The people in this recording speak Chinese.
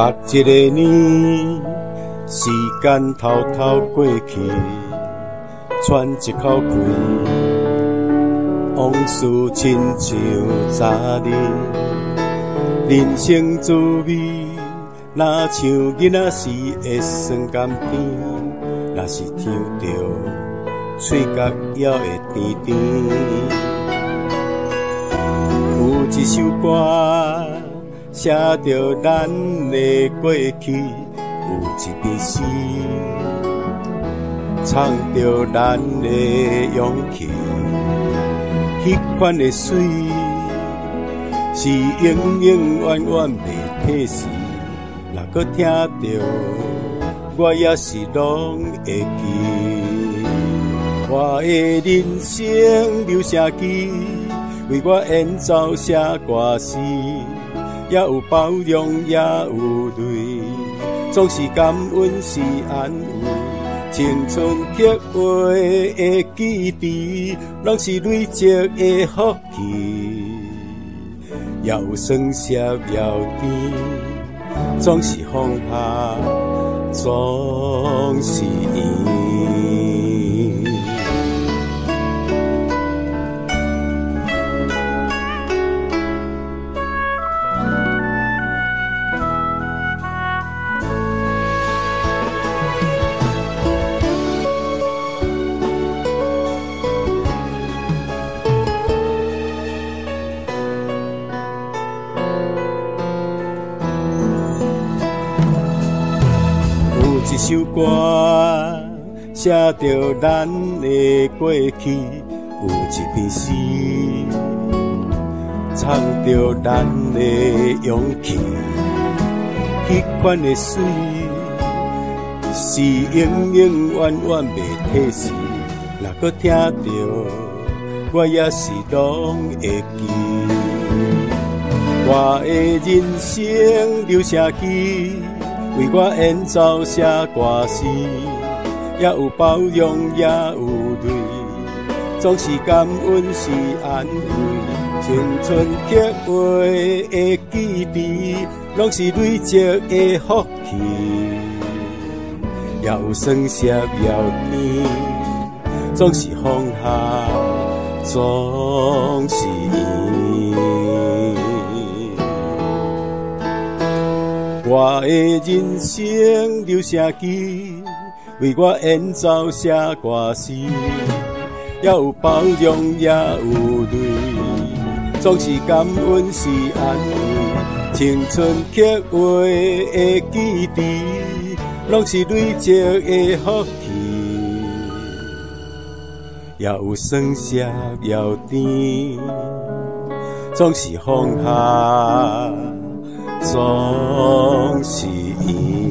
一个年，时间偷偷过去，喘一口气，往事亲像昨日，人生滋味，若像囡仔时的酸甘甜，若是尝到嘴角也会甜甜。有一首歌写着咱的过去，有一篇诗唱着咱的勇气。迄款的水是永永远远袂褪时，若搁听着，我也是拢会记。我的人生留声机，为我演奏写歌词，也有包容，也有泪，总是感恩是安慰。青春刻画的记忆，拢是累积的福气。要酸涩要甜，总是放下，总是缘。一首歌写着咱的过去，有一篇诗唱着咱的勇气。迄款的水是永永远远袂褪时，若搁听着，我也是拢会记。我的人生留声机，为我演奏写歌词，也有包容，也有泪，总是感恩是安慰。青春刻画的记忆，拢是累积的福气。要酸涩要甜，总是放下，总是缘。我的人生留声机，为我演奏写歌词，也有包容，也有泪，总是感恩是安慰。青春刻画的记忆，拢是累积的福气。要有酸涩要甜，总是放下，总是缘。